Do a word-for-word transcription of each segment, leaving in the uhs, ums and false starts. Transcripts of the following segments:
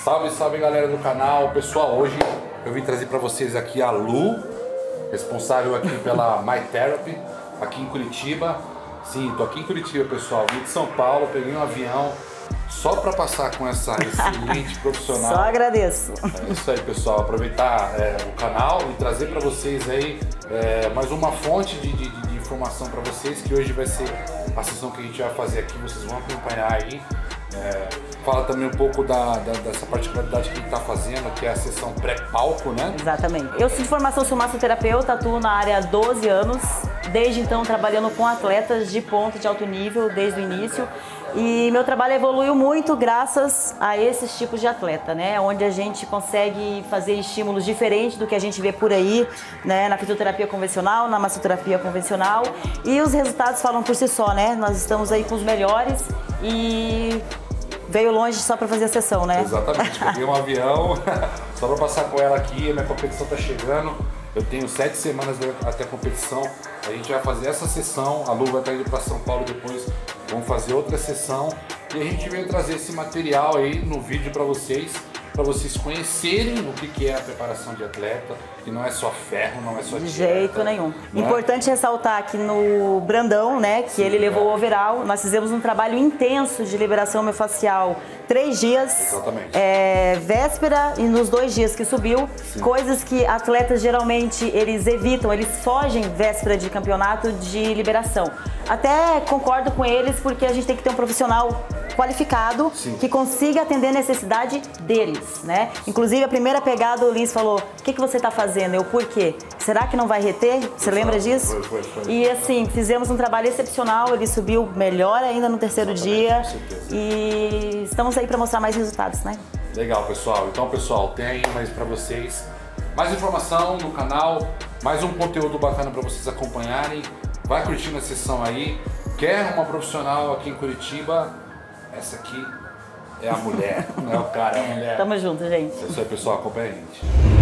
Salve, salve galera do canal. Pessoal, hoje eu vim trazer para vocês aqui a Lu, responsável aqui pela MyTherapy, aqui em Curitiba. Sim, tô aqui em Curitiba, pessoal. Vim de São Paulo, peguei um avião só para passar com essa excelente profissional. Só agradeço. É isso aí, pessoal. Aproveitar é, o canal e trazer para vocês aí é, mais uma fonte de, de, de informação para vocês, que hoje vai ser a sessão que a gente vai fazer aqui. Vocês vão acompanhar aí. É, fala também um pouco da, da, dessa particularidade que a gente está fazendo, que é a sessão pré-palco, né? Exatamente. Eu sou de formação, sou massoterapeuta, atuo na área há doze anos, desde então trabalhando com atletas de ponta de alto nível, desde o início. E meu trabalho evoluiu muito graças a esses tipos de atleta, né? Onde a gente consegue fazer estímulos diferentes do que a gente vê por aí, né? Na fisioterapia convencional, na massoterapia convencional. E os resultados falam por si só, né? Nós estamos aí com os melhores e veio longe só para fazer a sessão, né? Exatamente. Peguei um avião só para passar com ela aqui. A minha competição está chegando. Eu tenho sete semanas até a competição. A gente vai fazer essa sessão. A Lu vai estar indo para São Paulo depois. Vamos fazer outra sessão. E a gente veio trazer esse material aí no vídeo para vocês, para vocês conhecerem o que é a preparação de atleta, que não é só ferro, não é só de dieta, jeito nenhum. Né? Importante ressaltar que no Brandão, né, que Sim, ele levou é. o overall, nós fizemos um trabalho intenso de liberação miofascial, três dias, Exatamente. É, véspera e nos dois dias que subiu, Sim. coisas que atletas geralmente eles evitam, eles fogem véspera de campeonato de liberação. Até concordo com eles, porque a gente tem que ter um profissional qualificado Sim. que consiga atender a necessidade deles, né? Inclusive a primeira pegada o Lins falou: o que, que você está fazendo? Eu, por quê? Será que não vai reter? Você lembra disso? Foi, foi, foi. E assim, fizemos um trabalho excepcional, ele subiu melhor ainda no terceiro dia e estamos aí para mostrar mais resultados, né? Legal, pessoal. Então, pessoal, tem aí mais para vocês mais informação no canal, mais um conteúdo bacana para vocês acompanharem. Vai curtindo a sessão aí. Quer uma profissional aqui em Curitiba? Essa aqui é a mulher, não é o cara, é a mulher. Tamo junto, gente. É isso aí, pessoal, acompanha a gente.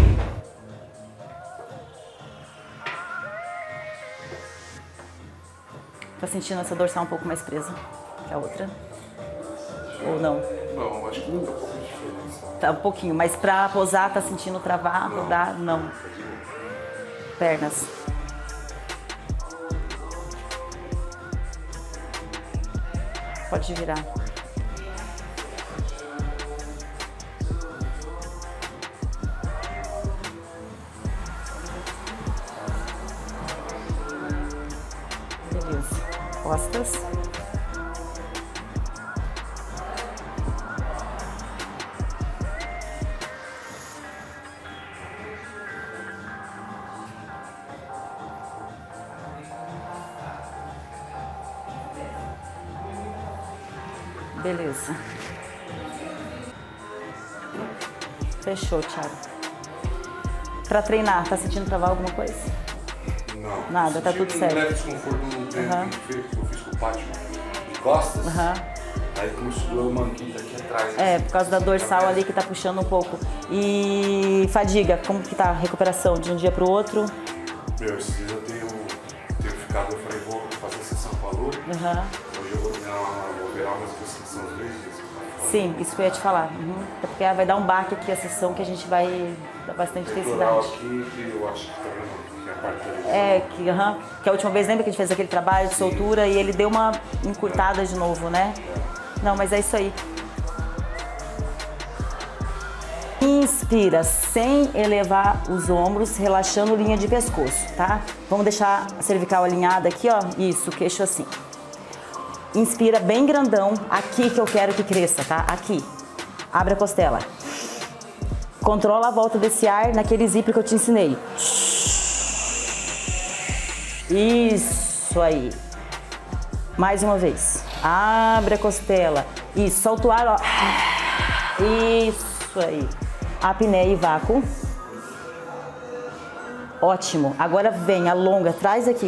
Tá sentindo essa dorsal um pouco mais presa que a outra? Ou não? Não, acho que tá um pouco de diferença. Tá um pouquinho, mas pra posar, tá sentindo travar, não. rodar? Não. Pernas. Pode virar. Beleza. Costas. Beleza. Fechou, Thiago. Pra treinar, tá sentindo travar alguma coisa? Não. Nada, tá tudo certo. Um leve desconforto no treino Uhum. que eu fiz com o pátio de costas. Uhum. Aí começou a doer o manguito aqui atrás. É, assim, por causa da dorsal tá ali que tá puxando um pouco. E fadiga, como que tá a recuperação de um dia pro outro? Meu, esses dias eu tenho, tenho ficado, eu falei, vou fazer a sessão com a Lu. Uhum. Hoje eu vou treinar uma, vou virar umas sessões dois dias. Sim, isso que eu ia te falar. Uhum. É porque vai dar um baque aqui a sessão que a gente vai dar bastante intensidade. Aqui, que eu acho que tá vendo, que é a parte da É, que, uhum, que a última vez, lembra que a gente fez aquele trabalho de soltura e ele deu uma encurtada de novo, né? Não, mas é isso aí. Inspira sem elevar os ombros, relaxando linha de pescoço, tá? Vamos deixar a cervical alinhada aqui, ó. Isso, queixo assim. Inspira bem grandão, aqui que eu quero que cresça, tá? Aqui. Abre a costela. Controla a volta desse ar naquele zíper que eu te ensinei. Isso aí. Mais uma vez. Abre a costela. Isso, solta o ar, ó. Isso aí. Apneia e vácuo. Ótimo. Agora vem, alonga, traz aqui.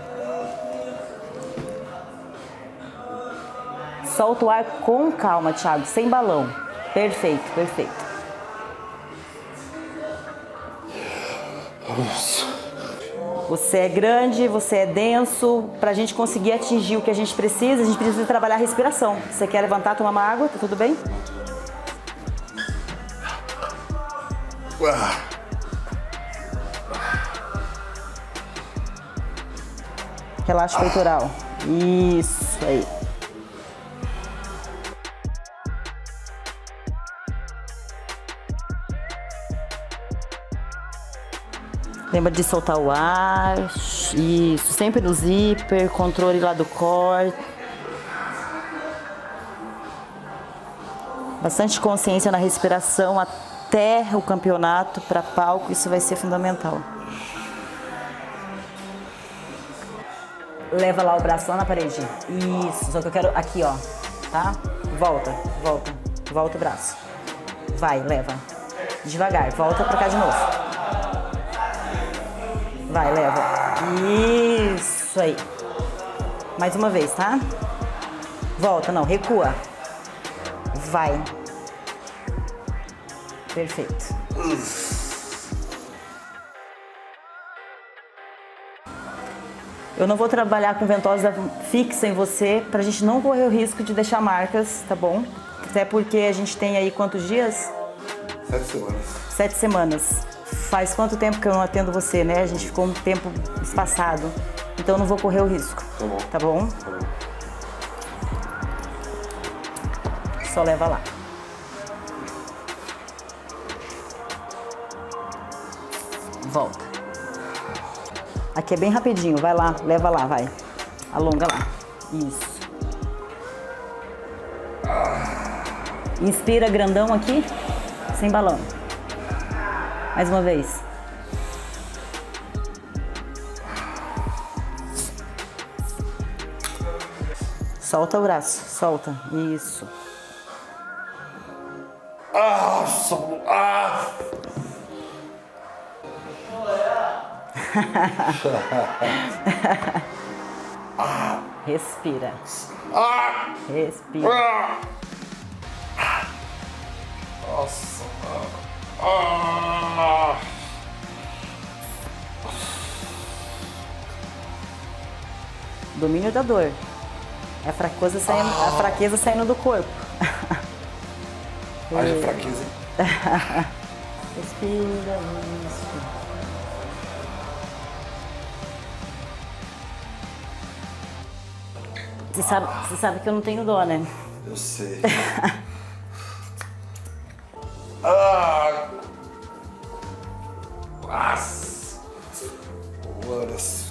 Solta o ar com calma, Thiago, sem balão. Perfeito, perfeito. Você é grande, você é denso. Pra gente conseguir atingir o que a gente precisa, a gente precisa trabalhar a respiração. Você quer levantar, tomar uma água? Tá tudo bem? Relaxa o peitoral. Isso aí. Lembra de soltar o ar. Isso, sempre no zíper, controle lá do core. Bastante consciência na respiração até o campeonato para palco, isso vai ser fundamental. Leva lá o braço lá na parede. Isso, só que eu quero aqui, ó, tá? Volta, volta, volta o braço. Vai, leva. Devagar, volta pra cá de novo. Vai, leva. Isso aí. Mais uma vez, tá? Volta, não, recua. Vai. Perfeito. Eu não vou trabalhar com ventosa fixa em você pra gente não correr o risco de deixar marcas, tá bom? Até porque a gente tem aí quantos dias? Sete semanas. Sete semanas. Faz quanto tempo que eu não atendo você, né? A gente ficou um tempo espaçado. Então eu não vou correr o risco. Tá bom. Tá bom? Tá bom. Só leva lá. Volta. Aqui é bem rapidinho, vai lá, leva lá, vai. Alonga lá. Isso. Inspira grandão aqui, sem balão. Mais uma vez. Solta o braço, solta. Isso. Ah, só... ah. Respira. Ah. Respira. Ah. Nossa. Ah. Domínio da dor. É a fraqueza saindo, Ah. a fraqueza saindo do corpo. Haja fraqueza. Respira, isso. Você sabe, você sabe que eu não tenho dó, né? Eu sei. Ah. Nossa. Horas.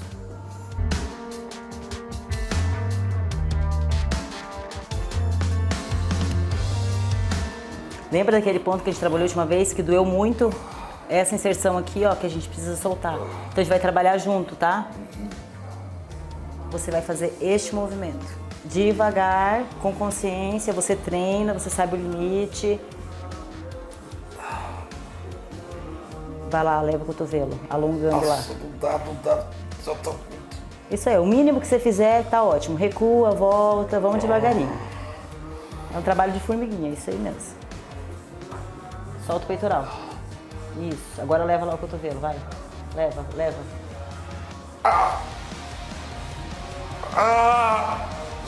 Lembra daquele ponto que a gente trabalhou a última vez, que doeu muito? Essa inserção aqui, ó, que a gente precisa soltar. Então a gente vai trabalhar junto, tá? Você vai fazer este movimento. Devagar, com consciência, você treina, você sabe o limite. Vai lá, leva o cotovelo, alongando lá. Nossa, não dá, não dá. Só tô... Isso aí, o mínimo que você fizer tá ótimo. Recua, volta, vamos devagarinho. É um trabalho de formiguinha, isso aí mesmo. Solta o peitoral. Isso, agora leva lá o cotovelo, vai. Leva, leva. Ah. Ah.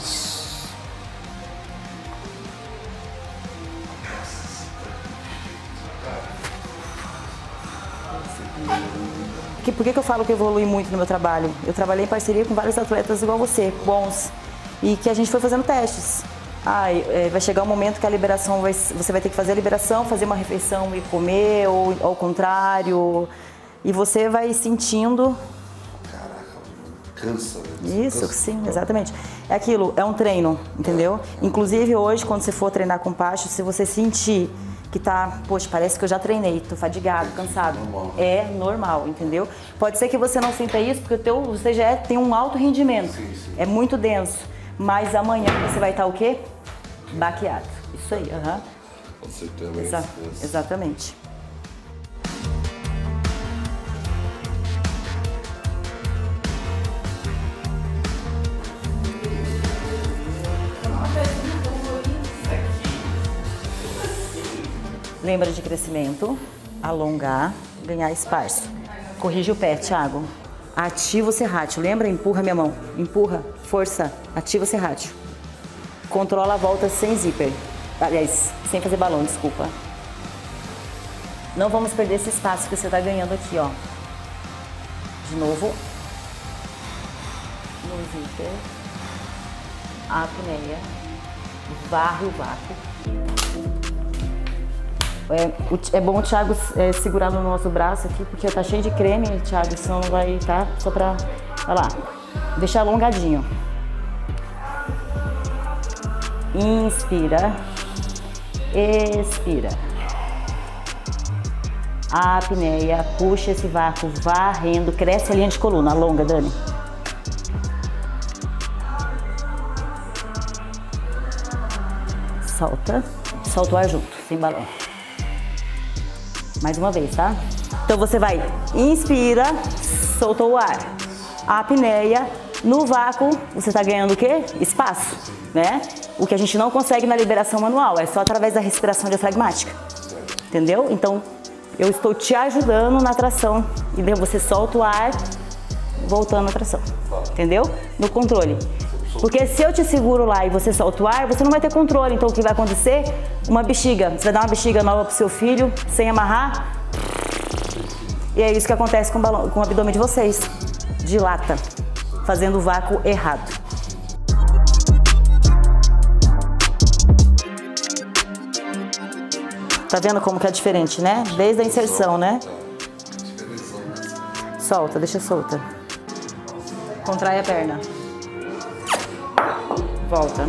Que, por que, que eu falo que eu evolui muito no meu trabalho? Eu trabalhei em parceria com vários atletas igual você, bons, e que a gente foi fazendo testes. Ah, é, vai chegar um momento que a liberação, vai, você vai ter que fazer a liberação, fazer uma refeição e comer, ou ao contrário, e você vai sentindo... Caraca, cansa. Isso, cansa. sim, exatamente. É aquilo, é um treino, entendeu? Inclusive hoje, quando você for treinar com Pacho, se você sentir que tá, poxa, parece que eu já treinei, tô fadigado, cansado. Normal. É normal, entendeu? Pode ser que você não sinta isso, porque o teu, você já é, tem um alto rendimento. Sim, sim. É muito denso. Mas amanhã você vai estar o quê? Baqueado. Isso aí, aham. Uhum. Com certeza. Exa exatamente. Lembra de crescimento, alongar, ganhar espaço. Corrige o pé, Thiago. Ativa o serrátil. Lembra? Empurra minha mão. Empurra. Força. Ativa o serrátil. Controla a volta sem zíper. Aliás, sem fazer balão, desculpa. Não vamos perder esse espaço que você está ganhando aqui, ó. De novo. No zíper. A apneia. Varre o vácuo. É, é bom o Thiago é, segurar no nosso braço aqui, porque tá cheio de creme, Thiago, senão não vai, tá? Só pra, olha lá, deixar alongadinho. Inspira. Expira. A apneia, puxa esse vácuo, varrendo, cresce a linha de coluna, alonga, Dani. Solta, solta o ar junto, sem balão. Mais uma vez, tá? Então você vai, inspira, soltou o ar. A apneia, no vácuo, você tá ganhando o quê? Espaço, né? O que a gente não consegue na liberação manual, é só através da respiração diafragmática. Entendeu? Então, eu estou te ajudando na tração. E daí você solta o ar, voltando à tração. Entendeu? No controle. Porque se eu te seguro lá e você solta o ar, você não vai ter controle. Então o que vai acontecer? Uma bexiga. Você vai dar uma bexiga nova pro seu filho, sem amarrar. E é isso que acontece com o, balão, com o abdômen de vocês. Dilata, fazendo o vácuo errado. Tá vendo como que é diferente, né? Desde a inserção, né? Solta, deixa solta. Contrai a perna. Volta.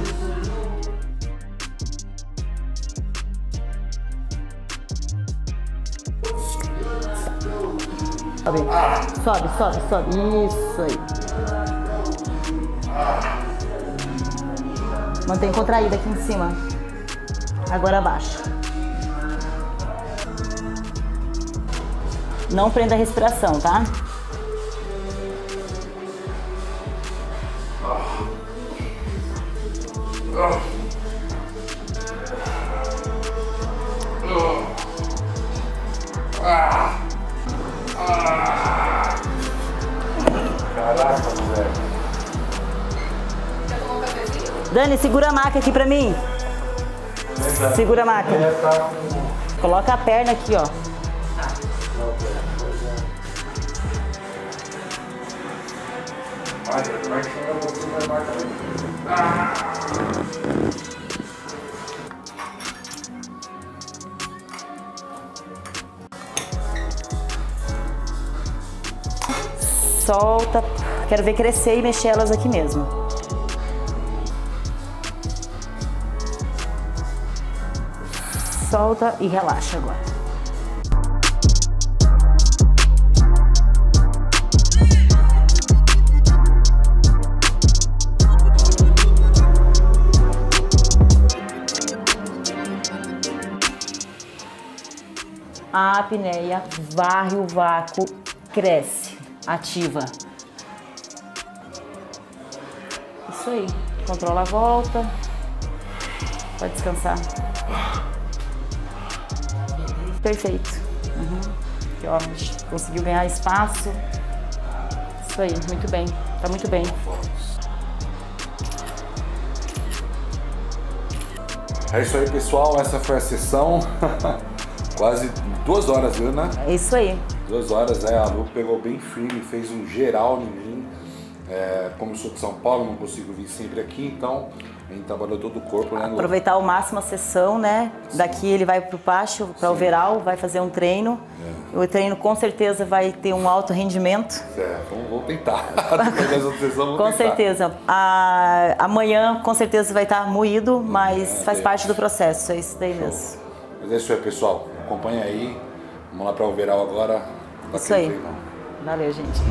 Sobe, sobe, sobe, sobe. Isso aí. Mantém contraída aqui em cima. Agora abaixa. Não prenda a respiração, tá? Caraca, velho. Dani, segura a maca aqui pra mim. Segura a maca. Coloca a perna aqui, ó. Solta. Quero ver crescer e mexer elas aqui mesmo. Solta e relaxa agora. A apneia varre o vácuo, cresce, ativa. Isso aí. Controla a volta. Pode descansar. Perfeito. Uhum. Aqui, ó, conseguiu ganhar espaço. Isso aí, muito bem. Tá muito bem. É isso aí, pessoal. Essa foi a sessão. Quase duas horas, viu, né? É isso aí. Duas horas, é. A Lu pegou bem firme, fez um geral em mim. É, como eu sou de São Paulo, não consigo vir sempre aqui, então a gente trabalhou todo o corpo, né? Aproveitar ao máximo a sessão, né? Sim. Daqui ele vai pro pátio, para o overall, vai fazer um treino. É. O treino com certeza vai ter um alto rendimento. É, vamos, vamos tentar. Depois vamos com tentar. certeza. A, amanhã com certeza vai estar moído, mas é, faz é. parte do processo, é isso daí Show. mesmo. Mas é isso aí, pessoal. Acompanha aí. Vamos lá para o overall agora. Isso aí. Treino. Valeu, gente.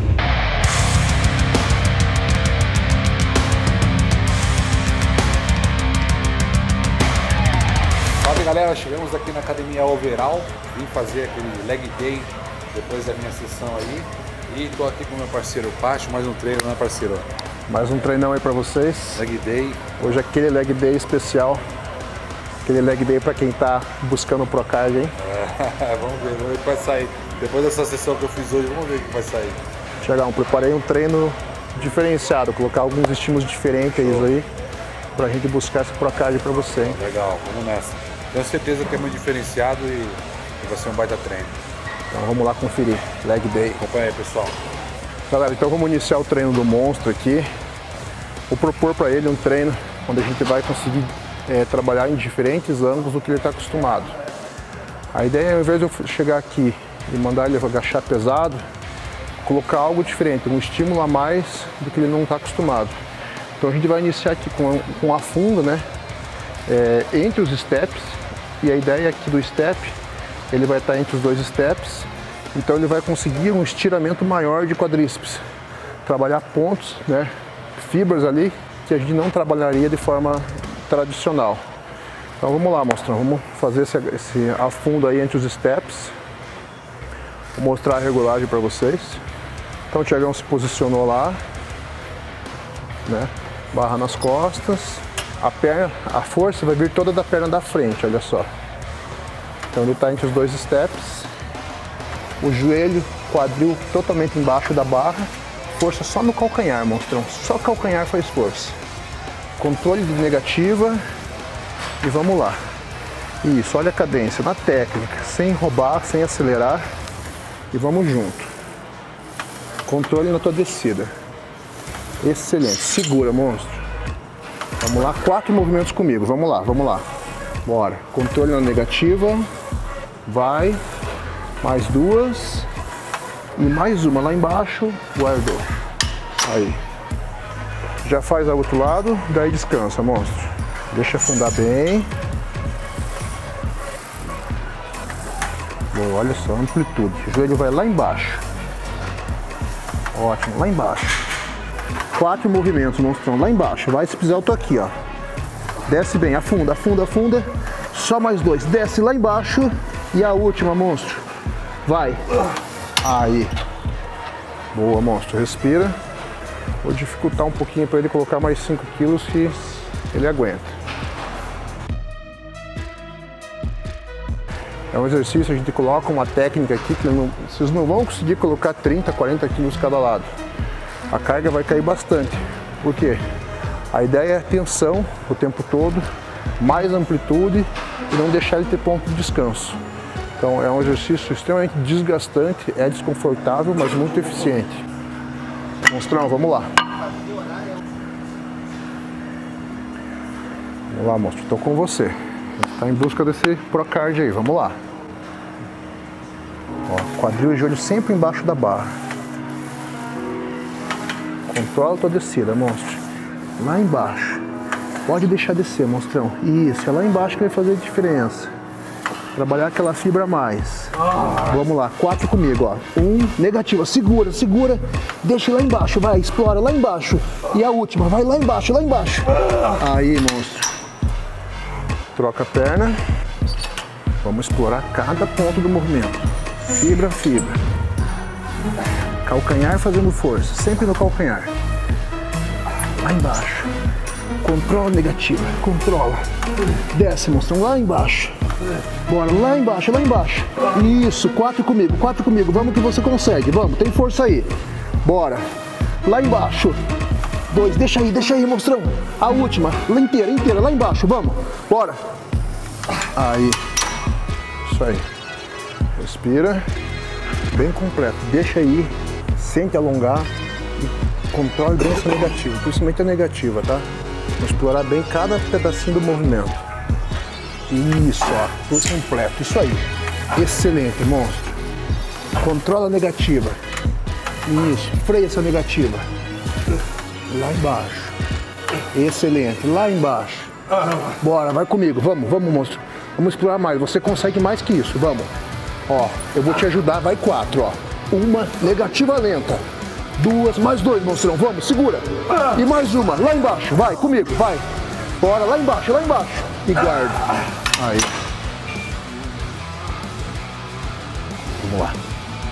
Salve, galera, chegamos aqui na academia Overall, vim fazer aquele leg day depois da minha sessão aí e tô aqui com o meu parceiro Pacho, mais um treino, né, parceiro? Mais um treinão aí pra vocês. Leg day. Hoje é aquele leg day especial, aquele leg day pra quem tá buscando o Procard, hein? É, vamos ver, vamos ver o que vai sair. Depois dessa sessão que eu fiz hoje, vamos ver o que vai sair. Tiagão, preparei um treino diferenciado, colocar alguns estímulos diferentes aí pra gente buscar esse Procard pra você, hein? Legal, vamos nessa. Tenho certeza que é muito diferenciado e E vai ser um baita treino. Então vamos lá conferir. Leg day. Acompanha aí, pessoal. Galera, então vamos iniciar o treino do monstro aqui. Vou propor para ele um treino onde a gente vai conseguir é, trabalhar em diferentes ângulos do que ele está acostumado. A ideia é, ao invés de eu chegar aqui e mandar ele agachar pesado, colocar algo diferente, um estímulo a mais do que ele não está acostumado. Então a gente vai iniciar aqui com, com a funda, né, é, entre os steps, e a ideia aqui do step, ele vai estar entre os dois steps, então ele vai conseguir um estiramento maior de quadríceps, trabalhar pontos, né, fibras ali que a gente não trabalharia de forma tradicional. Então vamos lá, mostrando, vamos fazer esse, esse afundo aí entre os steps. Vou mostrar a regulagem para vocês. Então o Thiagão se posicionou lá, né? Barra nas costas, a perna, a força vai vir toda da perna da frente, olha só. Então ele está entre os dois steps, o joelho, quadril totalmente embaixo da barra, força só no calcanhar, monstrão, só calcanhar faz força. Controle de negativa e vamos lá. Isso, olha a cadência, na técnica, sem roubar, sem acelerar e vamos junto. Controle na tua descida. Excelente, segura, monstro. Vamos lá, quatro movimentos comigo, vamos lá, vamos lá. Bora, controle na negativa, vai, mais duas e mais uma lá embaixo, guardou. Aí. Já faz ao outro lado, daí descansa, monstro. Deixa afundar bem. Boa, olha só, amplitude. O joelho vai lá embaixo. Ótimo, lá embaixo. Quatro movimentos, monstrão, lá embaixo. Vai, se precisar, eu tô aqui, ó. Desce bem, afunda, afunda, afunda. Só mais dois. Desce lá embaixo. E a última, monstro. Vai. Aí. Boa, monstro. Respira. Vou dificultar um pouquinho para ele colocar mais cinco quilos que ele aguenta. É um exercício, a gente coloca uma técnica aqui que não, vocês não vão conseguir colocar trinta, quarenta quilos cada lado. A carga vai cair bastante. Por quê? A ideia é tensão o tempo todo, mais amplitude e não deixar ele ter ponto de descanso. Então é um exercício extremamente desgastante, é desconfortável, mas muito eficiente. Monstrão, vamos lá. Vamos lá, monstro, estou com você. A gente está em busca desse Procard aí, vamos lá. Ó, quadril e joelho sempre embaixo da barra. Controla a tua descida, monstro. Lá embaixo. Pode deixar descer, monstrão. Isso, é lá embaixo que vai fazer a diferença. Trabalhar aquela fibra a mais. Vamos lá, quatro comigo, ó. Um, negativa, segura, segura. Deixa lá embaixo, vai, explora lá embaixo. E a última, vai lá embaixo, lá embaixo. Aí, monstro. Troca a perna. Vamos explorar cada ponto do movimento. Fibra a fibra. Calcanhar fazendo força, sempre no calcanhar. Lá embaixo. Controla negativa, controla. Desce, monstrão, lá embaixo. Bora, lá embaixo, lá embaixo. Isso, quatro comigo, quatro comigo. Vamos que você consegue, vamos, tem força aí. Bora. Lá embaixo. Dois, deixa aí, deixa aí, monstrão. A última, lá inteira, inteira, lá embaixo, vamos. Bora. Aí. Isso aí. Respira. Bem completo. Deixa aí. Sente alongar. E controle bem essa negativa, principalmente a negativa, tá? Vamos explorar bem cada pedacinho do movimento. Isso, ó, por completo, isso aí. Excelente, monstro. Controla a negativa. Isso, freia essa negativa. Lá embaixo. Excelente, lá embaixo. Bora, vai comigo, vamos, vamos, monstro. Vamos explorar mais, você consegue mais que isso, vamos. Ó, eu vou te ajudar, vai quatro, ó. Uma, negativa lenta. Duas, mais dois, monstrão, vamos, segura. E mais uma, lá embaixo, vai, comigo, vai. Bora, lá embaixo, lá embaixo. E guarda. Aí. Vamos lá.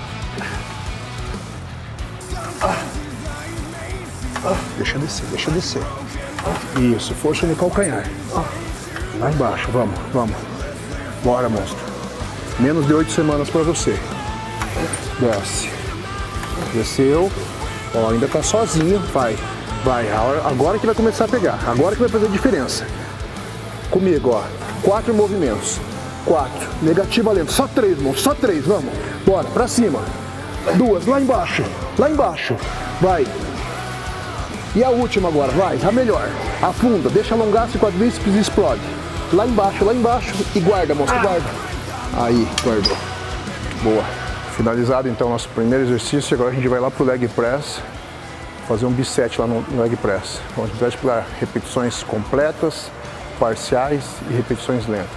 Deixa descer, deixa descer. Isso, força no calcanhar. Lá embaixo, vamos, vamos. Bora, monstro. Menos de oito semanas pra você. Desce. Desceu. Ó, ainda tá sozinho. Vai, vai. Agora que vai começar a pegar. Agora que vai fazer a diferença. Comigo, ó. Quatro movimentos. quatro. Negativa lenta. Só três, monstro. Só três. Vamos. Bora. Pra cima. Duas. Lá embaixo. Lá embaixo. Vai. E a última agora. Vai. A melhor. Afunda. Deixa alongar esse quadríceps e explode. Lá embaixo. Lá embaixo. E guarda, monstro. Guarda. Aí. Guardou. Boa. Finalizado então nosso primeiro exercício. Agora a gente vai lá pro leg press. Fazer um bisete lá no leg press. Então, a gente vai explorar repetições completas, parciais e repetições lentas.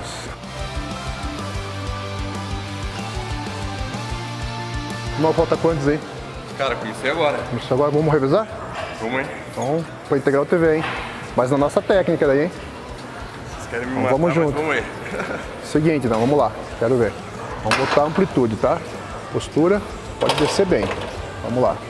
Não falta quantos aí? Cara, comecei agora. Comecei agora, vamos revisar? Vamos aí. Então, foi Integral T V, hein? Mas na nossa técnica daí, hein? Vocês querem me então, matar, vamos junto. Vamos aí. Seguinte, então, vamos lá. Quero ver. Vamos botar amplitude, tá? Postura, pode descer bem. Vamos lá.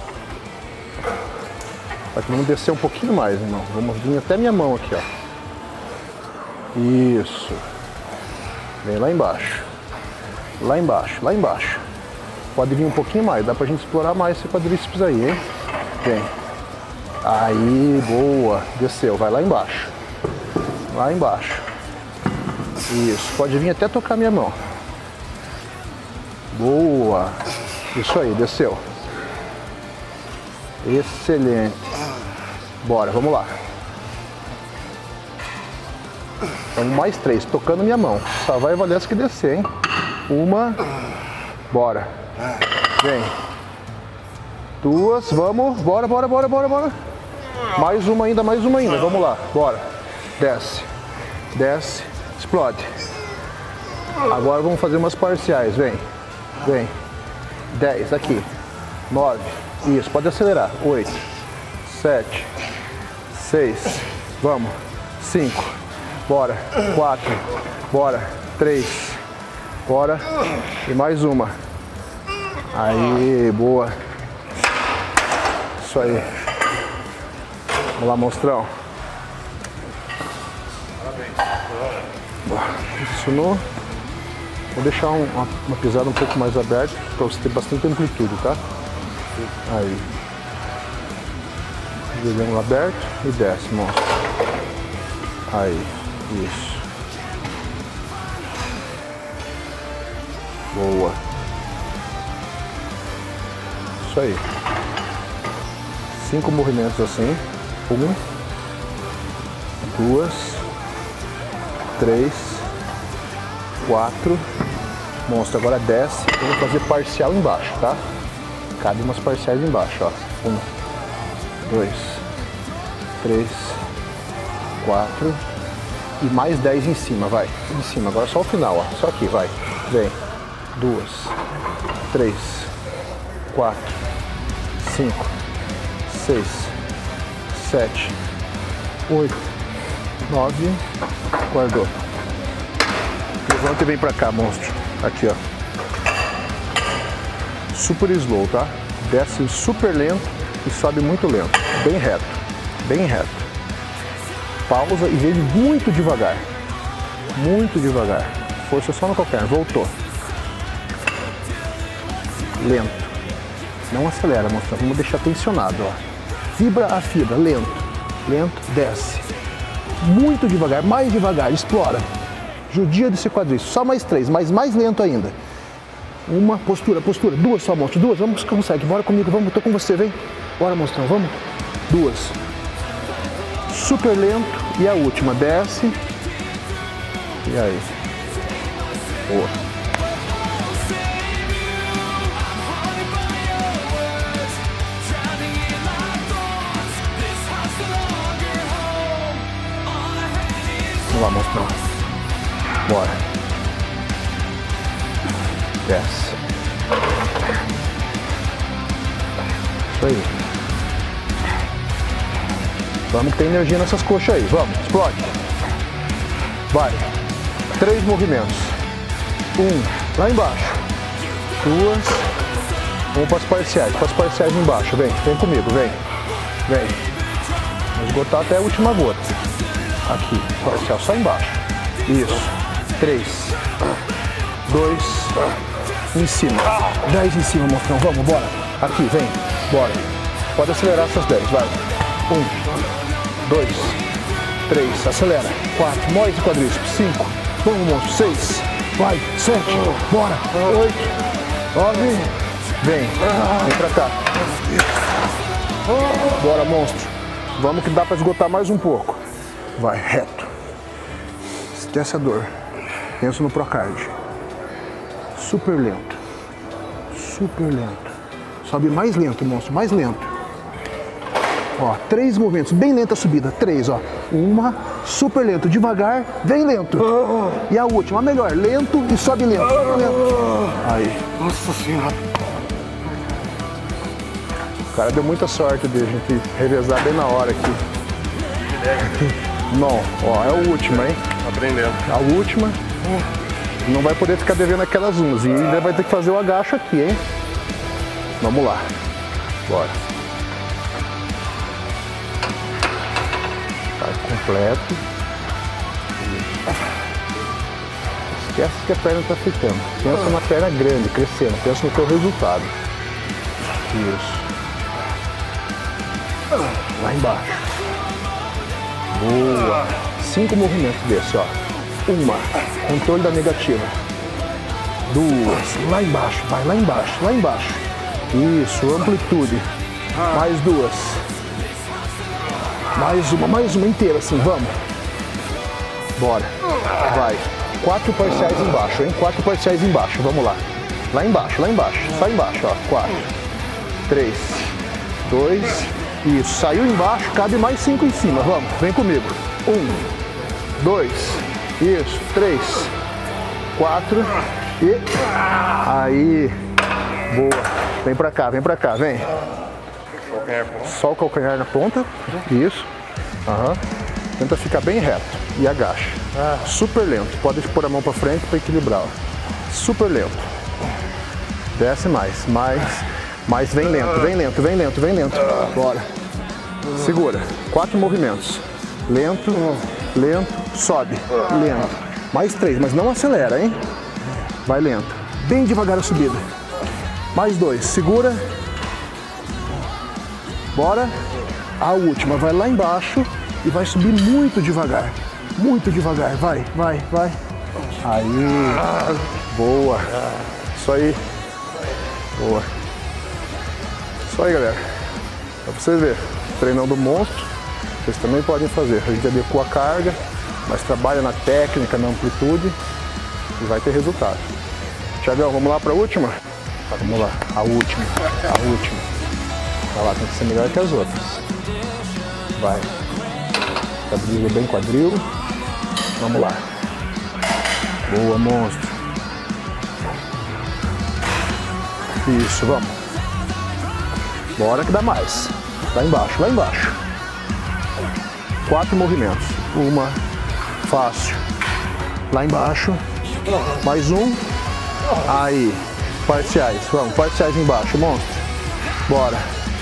Aqui vamos descer um pouquinho mais, irmão. Vamos vir até minha mão aqui, ó. Isso. Vem lá embaixo. Lá embaixo, lá embaixo. Pode vir um pouquinho mais, dá pra gente explorar mais esse quadríceps aí, hein? Vem. Aí, boa. Desceu, vai lá embaixo. Lá embaixo. Isso, pode vir até tocar minha mão. Boa. Isso aí, desceu. Excelente. Bora, vamos lá. Vamos mais três, tocando minha mão. Só vai valer as que descer, hein? Uma. Bora. Vem. Duas, vamos. Bora, bora, bora, bora, bora. Mais uma ainda, mais uma ainda. Vamos lá, bora. Desce. Desce. Explode. Agora vamos fazer umas parciais, vem. Vem. Dez, aqui. Nove. Isso, pode acelerar. Oito. Sete. Seis. Vamos. Cinco. Bora. Quatro. Bora. Três. Bora. E mais uma. Aí, boa. Isso aí. Vamos lá, monstrão. Funcionou. Vou deixar um, uma, uma pisada um pouco mais aberta para você ter bastante amplitude, tá? Aí. Joelhão aberto e desce, monstro. Aí. Isso. Boa. Isso aí. Cinco movimentos assim. Um. Duas. Três. Quatro. Monstro, agora desce. Eu vou fazer parcial embaixo, tá? Cabe umas parciais embaixo, ó. Um. Dois. Três. Quatro. E mais dez em cima, vai. Em cima, agora só o final, ó. Só aqui, vai. Vem. Duas. Três. Quatro. Cinco. Seis. Sete. Oito. Nove. Guardou. Levanta e vem pra cá, monstro. Aqui, ó. Super slow, tá? Desce super lento e sobe muito lento. Bem reto. Bem reto. Pausa e vem muito devagar. Muito devagar. Força só no calcanhar. Voltou. Lento. Não acelera, monstro. Vamos deixar tensionado, ó. Fibra a fibra. Lento. Lento. Desce. Muito devagar. Mais devagar. Explora. Judia desse quadríceps. Só mais três. Mas mais lento ainda. Uma. Postura. Postura. Duas só, monstro. Duas. Vamos que consegue. Bora comigo. Vamos. Tô com você. Vem. Bora, monstrão. Vamos. Duas. Super lento. E a última. Desce. E aí. Boa. Vamos lá, monstrão. Bora. Desce. Isso aí. Vamos que tem energia nessas coxas aí. Vamos, explode. Vai. Três movimentos. Um, lá embaixo. Duas. Vamos para as parciais. Para as parciais embaixo. Vem, vem comigo, vem. Vem. Vamos esgotar até a última gota. Aqui, parcial só embaixo. Isso. Três. Dois. Em cima. Dez em cima, monstrão. Vamos, bora. Aqui, vem. Bora. Pode acelerar essas dez, vai. Um. Dois. Três. Acelera. Quatro. Mói esse quadríceps. Cinco. Vamos, monstro. Seis. Vai. Sete. Bora. Oito. Nove. Vem. Vem pra cá. Bora, monstro. Vamos que dá pra esgotar mais um pouco. Vai, reto. Esquece a dor. Pensa no Procard. Super lento. Super lento. Sobe mais lento, monstro. Mais lento. Ó, três movimentos. Bem lenta a subida. Três, ó. Uma. Super lento. Devagar. Vem lento. E a última, a melhor. Lento e sobe lento. Lento. Aí. Nossa senhora. O cara deu muita sorte de a gente revezar bem na hora aqui. Não, ó, é a última, hein? Aprendendo. A última. Não vai poder ficar devendo aquelas umas. E ainda vai ter que fazer o agacho aqui, hein? Vamos lá. Bora. Tá completo. Esquece que a perna tá ficando. Pensa na perna grande, crescendo. Pensa no teu resultado. Isso. Lá embaixo. Boa. Cinco movimentos desse, ó. Uma. Controle da negativa. Duas. Lá embaixo. Vai lá embaixo. Lá embaixo. Isso. Amplitude. Mais duas. Mais uma. Mais uma inteira assim. Vamos. Bora. Vai. Quatro parciais embaixo, hein? Quatro parciais embaixo. Vamos lá. Lá embaixo. Lá embaixo. Só embaixo, ó. Quatro. Três. Dois. Isso, saiu embaixo, cabe mais cinco em cima, vamos, vem comigo. Um, dois, isso, três, quatro e... Aí, boa. Vem pra cá, vem pra cá, vem. Só o calcanhar na ponta, isso. Uhum. Tenta ficar bem reto e agacha. Super lento, pode pôr a mão pra frente pra equilibrar. Ó. Super lento. Desce mais, mais... Mas vem lento, vem lento, vem lento, vem lento. Bora. Segura. Quatro movimentos. Lento, lento, sobe. Lento. Mais três, mas não acelera, hein? Vai lento. Bem devagar a subida. Mais dois. Segura. Bora. A última. Vai lá embaixo e vai subir muito devagar. Muito devagar. Vai, vai, vai. Aí. Boa. Isso aí. Boa. Isso aí, galera. Pra vocês verem, treinão do monstro, vocês também podem fazer. A gente adequa a carga, mas trabalha na técnica, na amplitude e vai ter resultado. Tiagão, vamos lá para a última? Vamos lá, a última, a última. Vai lá, tem que ser melhor que as outras. Vai. Quadril bem quadril. Vamos lá. Boa, monstro. Isso, vamos. Bora que dá mais. Lá embaixo, lá embaixo. Quatro movimentos. Uma. Fácil. Lá embaixo. Mais um. Aí. Parciais. Vamos, parciais embaixo, monstro. Bora.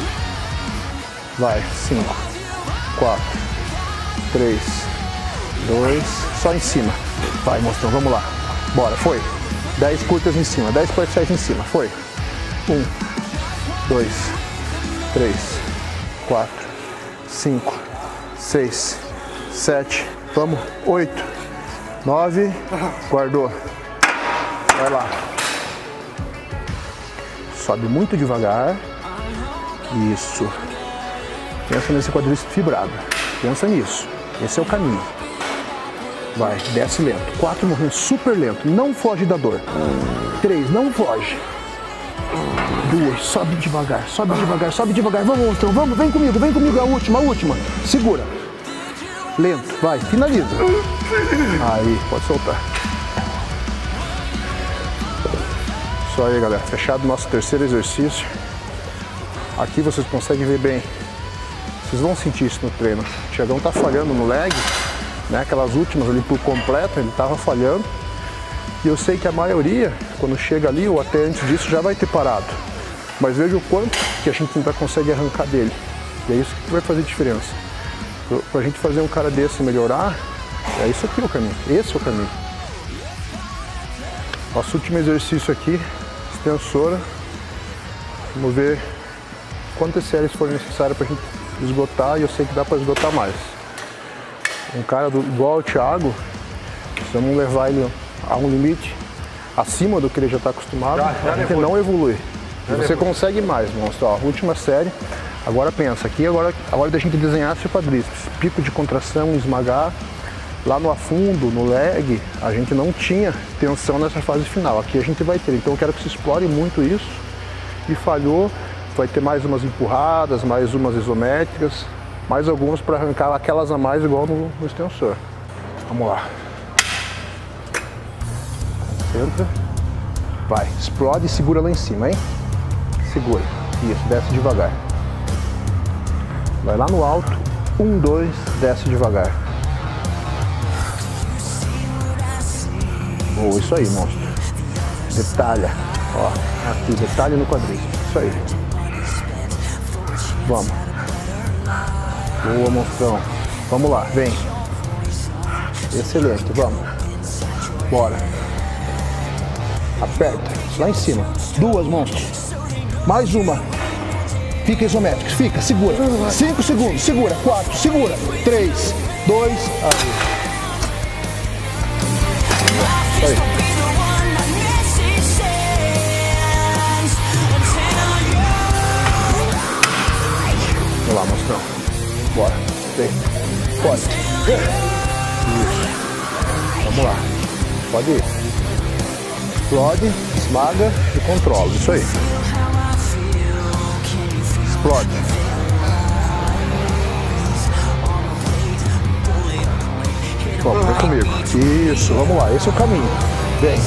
Vai. Cinco. Quatro. Três. Dois. Só em cima. Vai, monstrão, vamos lá. Bora, foi. Dez curtas em cima. Dez parciais em cima. Foi. Um. Dois. Três, quatro, cinco, seis, sete, vamos, oito, nove, guardou, vai lá, sobe muito devagar, isso, pensa nesse quadríceps fibrado, pensa nisso, esse é o caminho, vai, desce lento, quatro movimentos super lento, não foge da dor, três, não foge. Duas, sobe devagar, sobe devagar, sobe devagar. Vamos, monstrão, vamos, vem comigo, vem comigo. A última, a última. Segura. Lento, vai, finaliza. Aí, pode soltar. Isso aí, galera. Fechado o nosso terceiro exercício. Aqui vocês conseguem ver bem. Vocês vão sentir isso no treino. O Tiagão tá falhando no leg, né? Aquelas últimas ali por completo, ele tava falhando. E eu sei que a maioria, quando chega ali, ou até antes disso, já vai ter parado. Mas veja o quanto que a gente ainda consegue arrancar dele. E é isso que vai fazer diferença. Para a gente fazer um cara desse melhorar, é isso aqui o caminho. Esse é o caminho. Nosso último exercício aqui, extensora. Vamos ver quantas séries forem necessárias para a gente esgotar, e eu sei que dá para esgotar mais. Um cara do, igual o Thiago, Precisamos levar ele a um limite acima do que ele já está acostumado, Já, já a gente levou. não evolui. E você levou. consegue mais, monstro. Ó, última série. Agora pensa, aqui agora a hora da gente desenhar seu quadríceps. Pico de contração, esmagar. Lá no afundo, no leg, a gente não tinha tensão nessa fase final. Aqui a gente vai ter. Então eu quero que você explore muito isso. E falhou, vai ter mais umas empurradas, mais umas isométricas, mais algumas para arrancar aquelas a mais igual no, no extensor. Vamos lá. Entra. Vai, explode e segura lá em cima, hein? Segura. Isso, desce devagar. Vai lá no alto. Um, dois, desce devagar. Boa, isso aí, monstro. Detalha. Ó, aqui, detalhe no quadríceps. Isso aí. Vamos. Boa, monstrão. Vamos lá, vem. Excelente, vamos. Bora. Aperta. Lá em cima. Duas, monstro. Mais uma. Fica isométrico. Fica, segura. Cinco segundos. Segura. Quatro. Segura. Três. Dois. Aí. Isso aí. Vamos lá, monstrão. Bora. Vem. Pode. Isso. Vamos lá. Pode ir. Explode, esmaga e controla. Isso aí. Explode. Vamos, vem comigo. Isso, vamos lá. Esse é o caminho. Vem.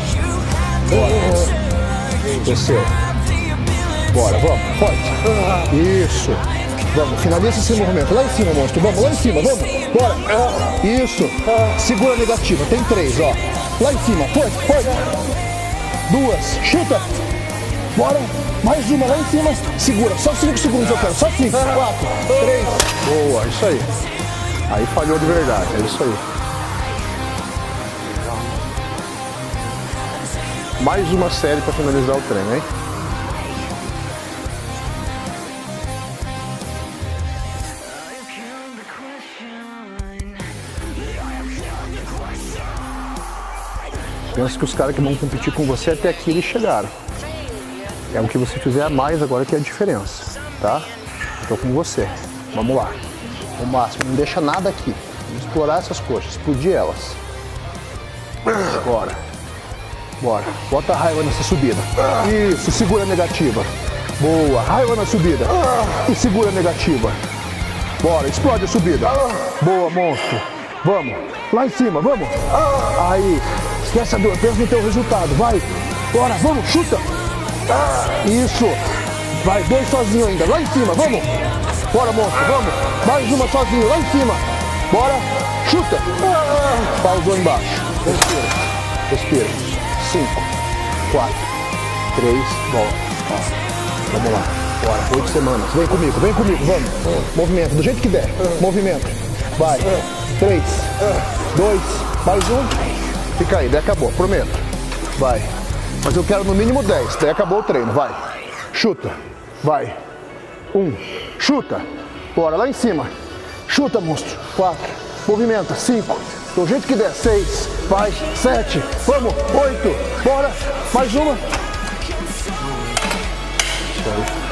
Bora. Desceu. Bora, vamos. Forte. Isso. Vamos, finaliza esse movimento. Lá em cima, monstro. Vamos, lá em cima, vamos. Bora. Isso. Segura a negativa. Tem três, ó. Lá em cima. Forte, forte. Duas. Chuta. Bora. Mais uma lá em cima. Segura. Só cinco segundos eu quero. Só cinco. Quatro. Três. Boa. Isso aí. Aí falhou de verdade. É isso aí. Mais uma série para finalizar o treino, hein? Pensa que os caras que vão competir com você até aqui eles chegaram. É o que você fizer a mais agora que é a diferença, tá? Estou com você. Vamos lá. O máximo, não deixa nada aqui. Vamos explorar essas coxas, explodir elas. Bora. Bora. Bota a raiva nessa subida. Isso, segura a negativa. Boa. Raiva na subida. E segura a negativa. Bora, explode a subida. Boa, monstro. Vamos. Lá em cima, vamos. Aí. Esquece a dor, pensa no teu resultado, vai, bora, vamos, chuta, isso, vai, dois sozinho ainda, lá em cima, vamos, bora, monstro, vamos, mais uma sozinho, lá em cima, bora, chuta, pausou embaixo, respira, respira, cinco, quatro, três, volta, vamos lá, bora, oito semanas, vem comigo, vem comigo, vamos, movimento, do jeito que der, movimento, vai, três, dois, mais um, fica aí, daí acabou, prometo. Vai. Mas eu quero no mínimo dez, daí acabou o treino, vai. Chuta. Vai. Um. Chuta. Bora, lá em cima. Chuta, monstro. Quatro. Movimenta. Cinco. Do jeito que der. Seis. Vai. Sete. Vamos. Oito. Bora. Mais uma. Isso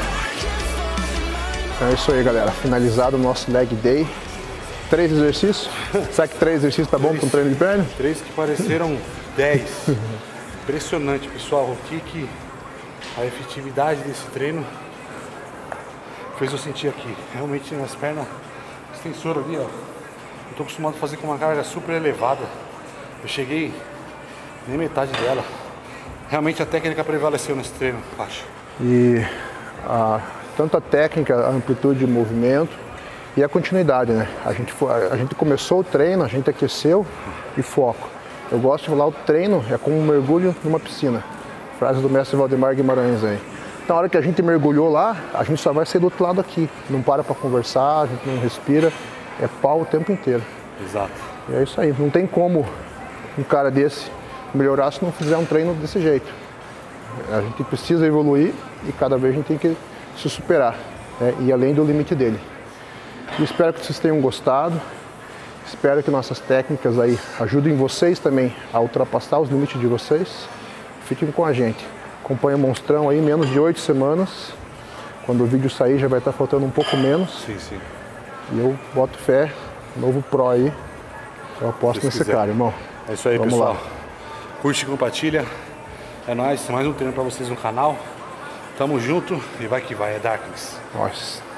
aí. É isso aí, galera. Finalizado o nosso leg day. Três exercícios? Será que três exercícios tá bom para um treino de perna? Três que pareceram dez. Impressionante, pessoal. O que que a efetividade desse treino fez eu sentir aqui. Realmente nas pernas, extensor ali, ó. Eu tô acostumado a fazer com uma carga super elevada. Eu cheguei nem metade dela. Realmente a técnica prevaleceu nesse treino, acho. E a, tanto a técnica, a amplitude de movimento, e a continuidade, né? A gente, foi, a gente começou o treino, a gente aqueceu e foco. Eu gosto de falar, o treino é como um mergulho numa piscina. Frase do mestre Valdemar Guimarães aí. Na hora que a gente mergulhou lá, a gente só vai sair do outro lado aqui. Não para para conversar, a gente não respira, é pau o tempo inteiro. Exato. E é isso aí, não tem como um cara desse melhorar se não fizer um treino desse jeito. A gente precisa evoluir e cada vez a gente tem que se superar, né? E além do limite dele. Eu espero que vocês tenham gostado Espero que nossas técnicas aí ajudem vocês também a ultrapassar os limites de vocês. Fiquem com a gente. Acompanhe o Monstrão aí, menos de oito semanas. Quando o vídeo sair já vai estar faltando um pouco menos. Sim, sim. E eu boto fé, novo Pro aí. Eu aposto nesse cara, irmão. É isso aí, Vamos pessoal. lá. Curte e compartilha. É nóis, mais um treino pra vocês no canal. Tamo junto e vai que vai, é Darkness. Nossa.